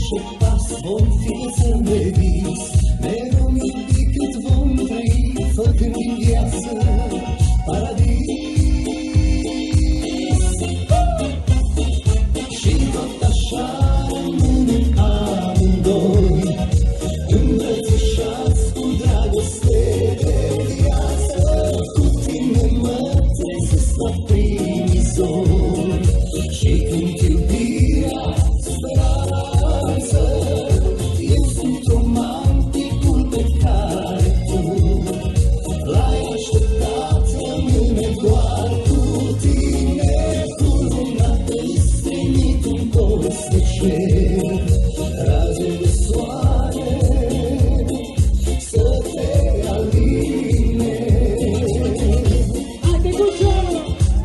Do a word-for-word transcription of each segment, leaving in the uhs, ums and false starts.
orice pas vom fi să ne vis, ne vom iubi cât vom trăi, făcând din viață paradis. Și tot așa rămânem amândoi, îmbrățișați cu dragoste de viață. Cu tine mă trezesc la primii zori și când iubirea speranță, eu sunt romanticul pe care tu l-ai așteptat. Rămâne doar cu tine, curunată-i strenit un colț de cer, raze de soare să te aline. Haide cu joc!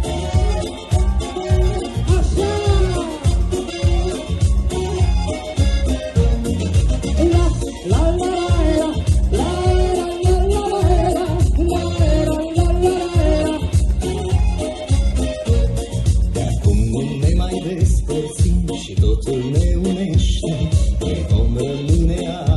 Așa! La la la la la la la la la la la. De acum nu ne mai despărțim și totul ne unește, noi vom rămâne